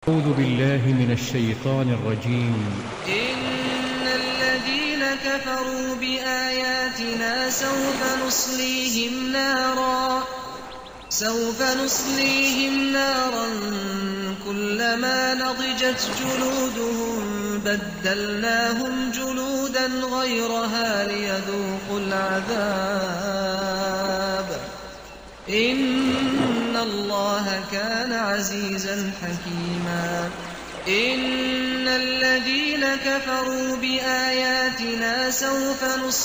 أعوذ بالله من الشيطان الرجيم. إن الذين كفروا بآياتنا سوف نصليهم نارا كلما نضجت جلودهم بدلناهم جلودا غيرها ليذوقوا العذاب إن الله كان عزيزا حكيما. إن الذين كفروا بآياتنا سوف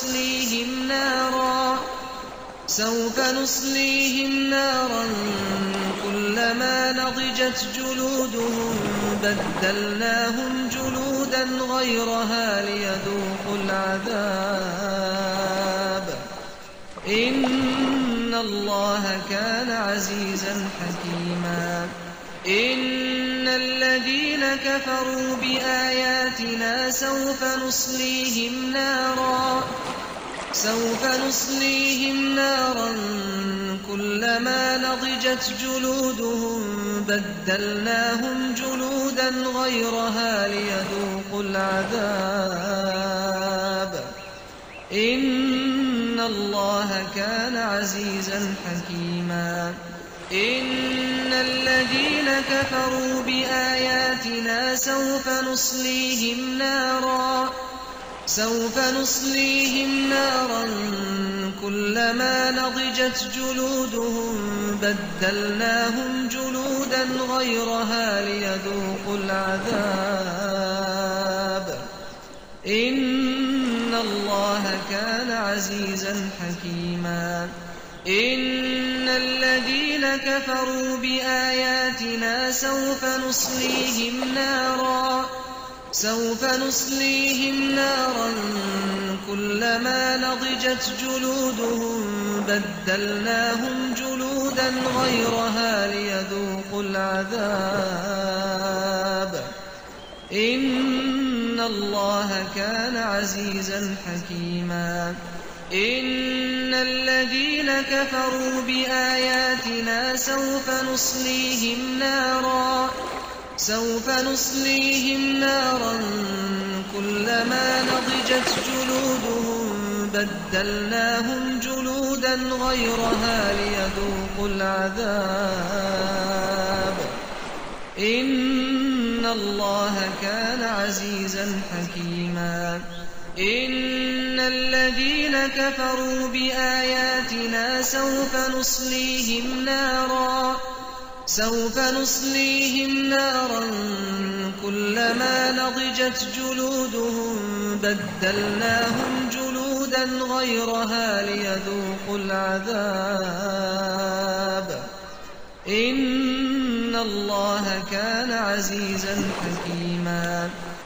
نصليهم نارا كلما نضجت جلودهم بدلناهم جلودا غيرها ليذوقوا العذاب إن الله كان عزيزا حكيما. إن الذين كفروا بآياتنا سوف نصليهم نارا كلما نضجت جلودهم بدلناهم جلودا غيرها ليذوقوا العذاب إن الله كان عزيزا حكيما. إن الذين كفروا بآياتنا سوف نصليهم نارا كلما نضجت جلودهم بدلناهم جلودا غيرها ليذوقوا العذاب إن الله كان عزيزا حكيما. إن الذين كفروا بآياتنا سوف نصليهم نارا كلما نضجت جلودهم بدلناهم جلودا غيرها ليذوقوا العذاب إن الله كان عزيزا حكيما. إن الذين كفروا بآياتنا سوف نصليهم نارا كلما نضجت جلودهم بدلناهم جلودا غيرها ليذوقوا العذاب إن الله كان عزيزا حكيما. إن الذين كفروا بآياتنا سوف نصليهم نارا كلما نضجت جلودهم بدلناهم جلودا غيرها ليذوقوا العذاب إن الله كان عزيزا حكيما.